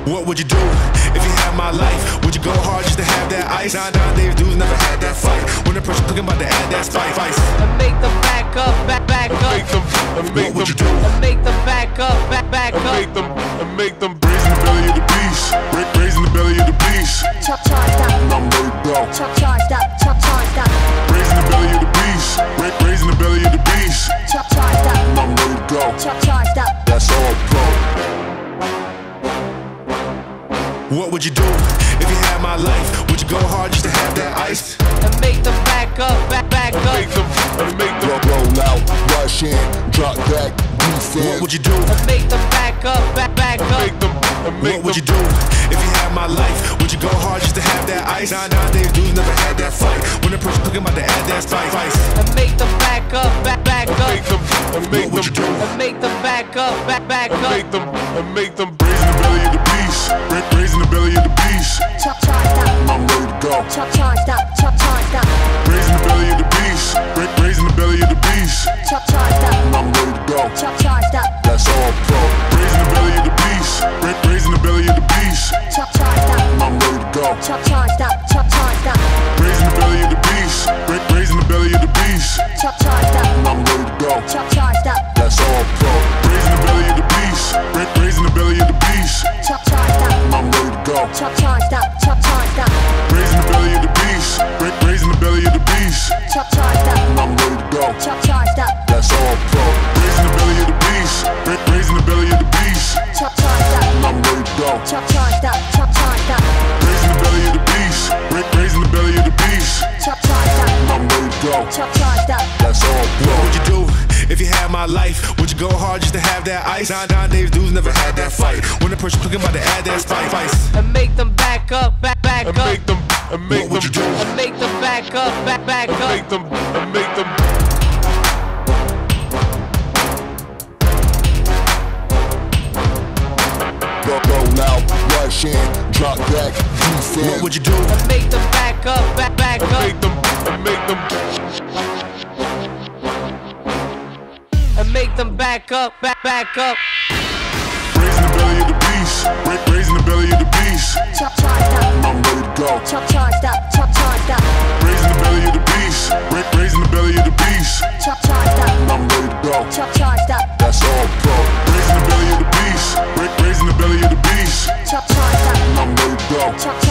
What would you do if you had my life? Would you go hard just to have that ice? Nowadays dudes never had that fight. When the person talking about to add that spice. And make them back up, back up. What would you do? And make them back up, back up. And make them raise in the belly of the beast. Raise in the belly of the beast. Charged up. I'm ready to go. Charged up. Charged up. Raise in the belly of the beast. Raise in the belly of the beast. Charged up. I'm ready to go. Charged up. That's all pro. What would you do if you had my life? Would you go hard just to have that ice? And make them back up, back up. And make them roll out, rush in, drop back, defense. What would you do? And make them back up, back up. What would you do if you had my life? Would you go hard just to have that ice? Nowadays dudes never had that fight. When the person talking about to add that spice. And make them back up, back up. What would you do? And make them back up, back up. And make them raise in the belly of the beast. Raise in the belly of the beast. Charged up. I'm ready to go. Charged up. Charged up. Raise in the belly of the beast. Raise in the belly of the beast. Charged up. I'm ready to go. Charged up. That's all pro. Raise in the belly of the beast. Raise in the belly of the beast. Charged up. I'm ready to go. Charged up. Charged up. Raise in the belly of the beast. Raise in the belly of the beast. Charged up. I'm ready to go. Charged up. That's all pro. Raise in the belly of the beast. Raise in the belly of the beast. Charged up. I'm ready to go. Charged up. Charged up. Raise in the belly of the beast. Raise in the belly of the beast. Charged up. I'm ready to go. Charged up. That's all pro. Raise in the belly of the beast. Raise in the belly of the beast. Charged up. I'm ready to go. Charged up. Charged up. Raise in the belly of the beast. Raise in the belly of the beast. Charged up. I'm ready to go. Charged up. That's all pro. What would you do if you had my life? Would you go hard just to have that ice? Nowadays dudes never had that fight. When the person talking about to add that spice. And make them back up, back And up. make them What would you do? And make them back up, back up. make them roll out, rush in, drop back, defense. What would you do? And make them back up, back up. And make them And make them back up, back up. raise in the belly of the beast. Raise in the belly of the beast. Charged up. I'm ready to go. Charged up. Charged up. Raise in the belly of the beast. Raise in the belly of the beast. Charged up. I'm ready to go. Charged up. That's all pro. Raise in the belly of the beast. Raise in the belly of the beast. Charged up. I'm ready to go. Charged